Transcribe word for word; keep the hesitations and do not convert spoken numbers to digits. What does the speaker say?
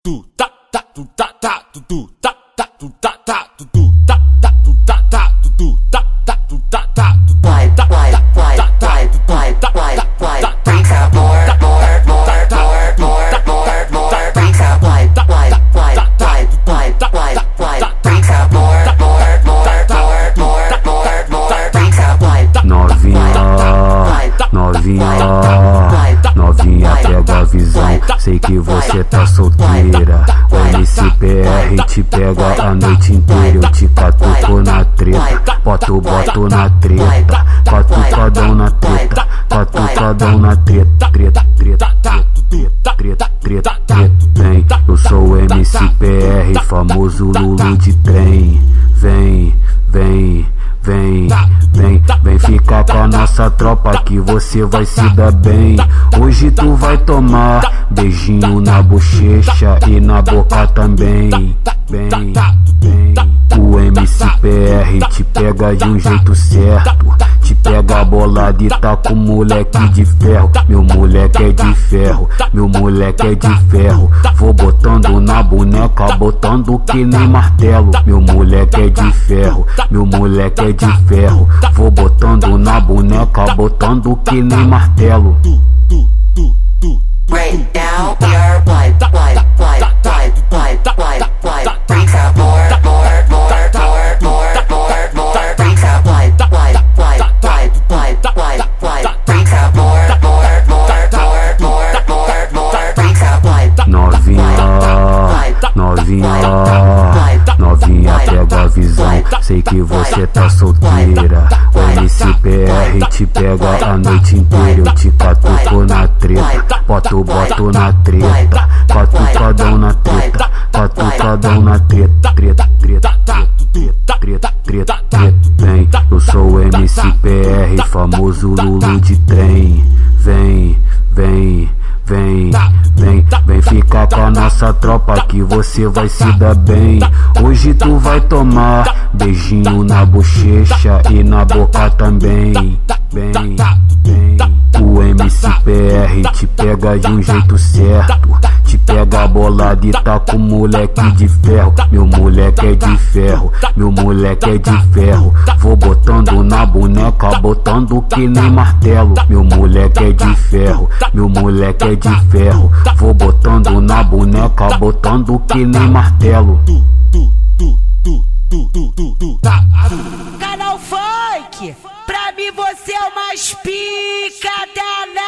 tu tá tá tu tá tá tu tu tá tá tu tá tá tu tu tá tá tu tá tá tu tu tá tá tu tá tá tu Vai, vai, vai, vai, vai, vai, vai, brinca more, more, more, more, more, more, more, brinca, vai, vai, vai, vai, vai, vai, vai, brinca more, more, more, more, more, more, more, brinca, vai. Novinha, novinha, novinha, pega a visão. Sei que você tá solteira. O M C P R te pega a noite inteira. Eu te catuco na treta, boto, boto na treta, catucadão na treta, catucadão na treta, treta, treta, treta, treta, treta, treta. Vem, eu sou o M C P R, famoso Lulu de trem. Vem, vem, vem, vem, vem ficar com a nossa tropa que você vai se dar bem. Hoje tu vai tomar beijinho na bochecha e na boca também. Bem, bem, o M C P R te pega de um jeito certo, te pega bolado e tá com moleque de ferro. Meu moleque é de ferro, meu moleque é de ferro. Vou botando na boneca, botando que nem martelo. Meu moleque é de ferro, meu moleque é de ferro. Vou botando na boneca, botando que nem martelo. Right now we are white, white, white, white, white, white, white, brinca more, more, more, more, more, more, more, brinca white, white, white, white, white, white, white, brinca more, more, more, more, more, more, more, brinca white. Novinha, novinha, novinha, pega a visão. Sei que você tá solteira. O M C P R te pega a noite inteira. Eu te catuco na treta, boto, boto na treta, catucadão na treta, catucadão na treta, treta, treta, treta, treta, treta, treta. Vem, eu sou o M C P R, famoso Lulu de trem. Vem, vem, vem, vem, vem ficar com a nossa tropa que você vai se dar bem. Hoje tu vai tomar beijinho na bochecha e na boca também. Bem, bem, o M C P R te pega de um jeito certo, te pega bolado e tá com moleque de ferro. Meu moleque é de ferro, meu moleque é de ferro. Vou botando na boneca, botando que nem martelo. Meu moleque é de ferro, meu moleque é de ferro. Vou botando na boneca, botando que nem martelo. Canal Funk, pra mim você é o mais pica da